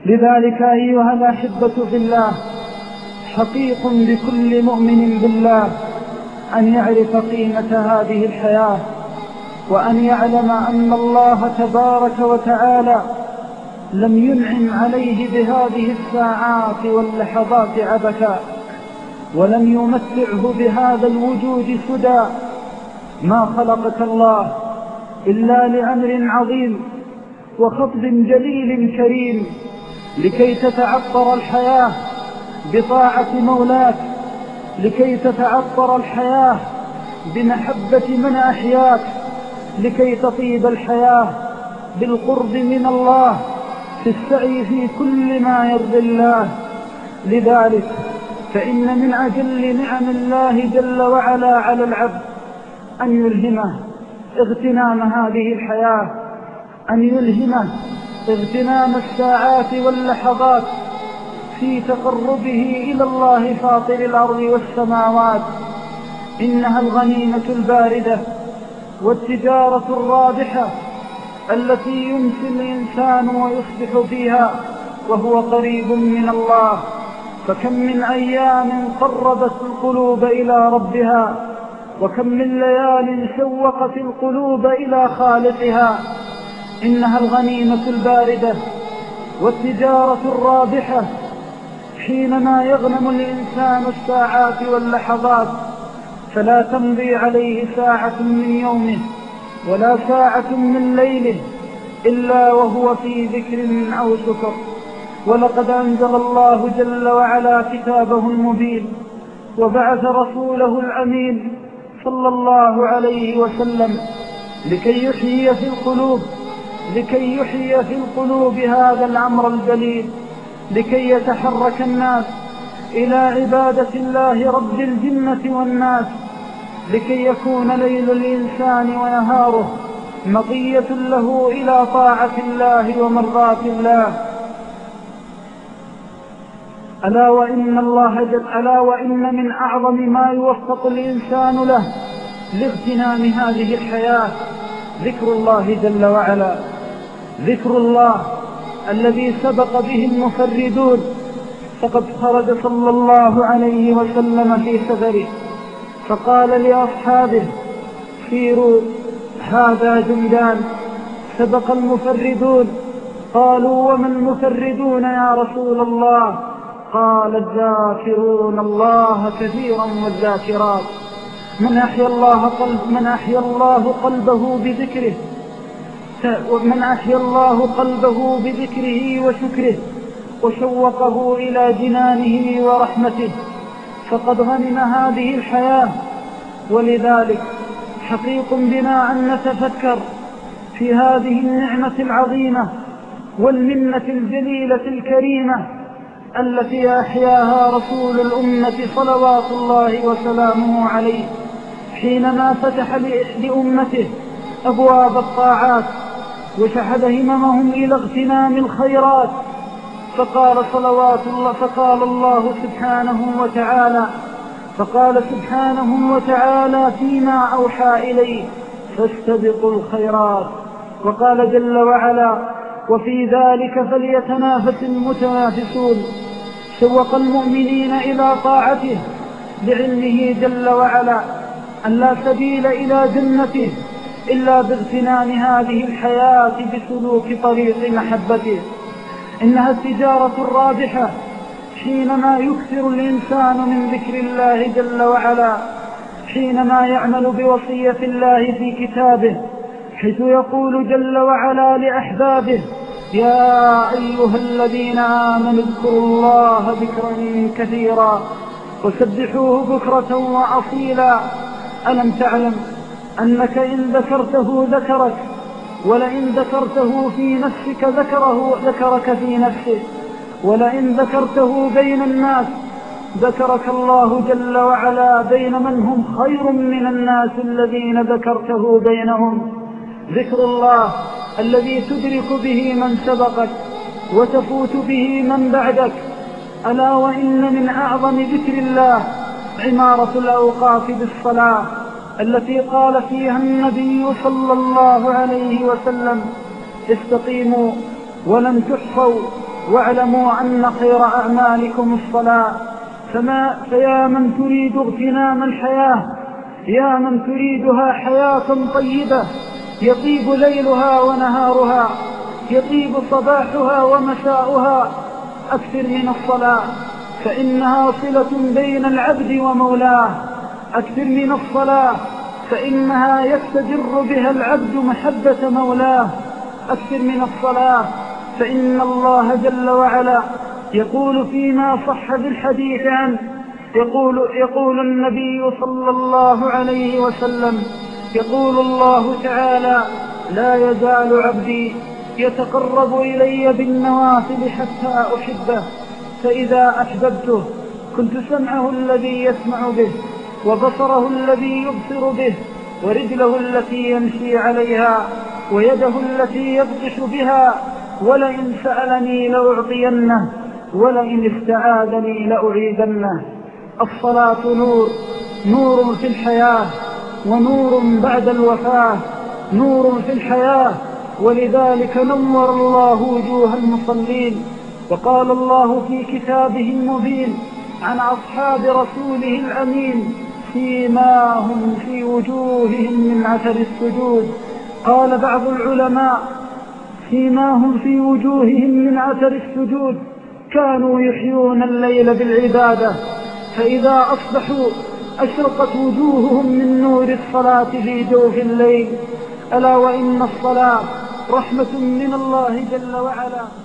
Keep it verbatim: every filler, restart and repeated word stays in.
لذلك أيها الأحبة في الله، حقيق بكل مؤمن بالله أن يعرف قيمة هذه الحياة، وأن يعلم أن الله تبارك وتعالى لم ينعم عليه بهذه الساعات واللحظات عبثا، ولم يمتعه بهذا الوجود سدى. ما خلقك الله إلا لأمر عظيم وخطب جليل كريم، لكي تتعطر الحياة بطاعة مولاك، لكي تتعطر الحياة بمحبة من أحياك، لكي تطيب الحياة بالقرب من الله في السعي في كل ما يرضي الله. لذلك فإن من أجل نعم الله جل وعلا على العبد أن يلهمه اغتنام هذه الحياة، أن يلهمه اغتنام الساعات واللحظات في تقربه إلى الله فاطر الأرض والسماوات. إنها الغنيمة الباردة والتجارة الرابحة التي يمسي الإنسان ويصبح فيها وهو قريب من الله. فكم من أيام قربت القلوب إلى ربها، وكم من ليال شوقت القلوب إلى خالقها. إنها الغنيمة الباردة والتجارة الرابحة حينما يغنم الإنسان الساعات واللحظات، فلا تمضي عليه ساعة من يومه ولا ساعة من ليله إلا وهو في ذكر أو شكر. ولقد أنزل الله جل وعلا كتابه المبين، وبعث رسوله الأمين صلى الله عليه وسلم لكي يحيي في القلوب لكي يحيي في القلوب هذا الأمر الجليل، لكي يتحرك الناس إلى عبادة الله رب الجنة والناس، لكي يكون ليل الإنسان ونهاره مطية له إلى طاعة الله ومرضاة الله. ألا وإن الله جل ألا وإن من أعظم ما يوفق الإنسان له لاغتنام هذه الحياة ذكر الله جل وعلا، ذكر الله الذي سبق به المفردون. فقد خرج صلى الله عليه وسلم في سفره فقال لأصحابه: سيروا هذا جندان سبق المفردون. قالوا: وما المفردون يا رسول الله؟ قال: الذاكرون الله كثيرا والذاكرات. من أحيا الله قلب من أحيا الله قلبه بذكره ومن أحيا الله قلبه بذكره وشكره وشوقه إلى جنانه ورحمته فقد غنم هذه الحياة. ولذلك حقيق بنا أن نتفكر في هذه النعمة العظيمة والمنة الجليلة الكريمة التي أحياها رسول الأمة صلوات الله وسلامه عليه حينما فتح لأمته أبواب الطاعات وشحذ هممهم إلى اغتنام الخيرات. فقال صلوات الله فقال الله سبحانه وتعالى فقال سبحانه وتعالى فيما أوحى إليه: فاستبقوا الخيرات. وقال جل وعلا: وفي ذلك فليتنافس المتنافسون. شوق المؤمنين إلى طاعته لعلمه جل وعلا أن لا سبيل إلى جنته إلا باغتنام هذه الحياة بسلوك طريق محبته. إنها التجارة الرابحة حينما يكثر الإنسان من ذكر الله جل وعلا، حينما يعمل بوصية الله في كتابه، حيث يقول جل وعلا لأحبابه: يا أيها الذين آمنوا اذكروا الله ذكرا كثيرا وسبحوه بكرة وأصيلا. ألم تعلم أنك إن ذكرته ذكرك، ولئن ذكرته في نفسك ذكره ذكرك في نفسه، ولئن ذكرته بين الناس ذكرك الله جل وعلا بين من هم خير من الناس الذين ذكرته بينهم. ذكر الله الذي تدرك به من سبقك وتفوت به من بعدك. ألا وإن من أعظم ذكر الله عمارة الأوقات بالصلاة التي قال فيها النبي صلى الله عليه وسلم: استقيموا ولن تحصوا واعلموا أن خير أعمالكم الصلاة. فما فيا من تريد اغتنام الحياة، يا من تريدها حياة طيبة يطيب ليلها ونهارها، يطيب صباحها ومساؤها، أكثر من الصلاة فإنها صلة بين العبد ومولاه. أكثر من الصلاة فإنها يستجر بها العبد محبة مولاه. أكثر من الصلاة فإن الله جل وعلا يقول فيما صح بالحديث عنه، يقول, يقول النبي صلى الله عليه وسلم، يقول الله تعالى: لا يزال عبدي يتقرب إلي بالنوافل حتى أحبه، فإذا أحببته كنت سمعه الذي يسمع به، وبصره الذي يبصر به، ورجله التي يمشي عليها، ويده التي يبطش بها، ولئن سألني لأعطينه، ولئن استعاذني لأعيذنه. الصلاة نور، نور في الحياة ونور بعد الوفاة، نور في الحياة، ولذلك نور الله وجوه المصلين. وقال الله في كتابه المبين عن أصحاب رسوله الأمين: سيماهم في وجوههم من أثر السجود. قال بعض العلماء: سيماهم في وجوههم من أثر السجود، كانوا يحيون الليل بالعبادة، فإذا أصبحوا أشرقت وجوههم من نور الصلاة في جوف الليل. ألا وإن الصلاة رحمة من الله جل وعلا.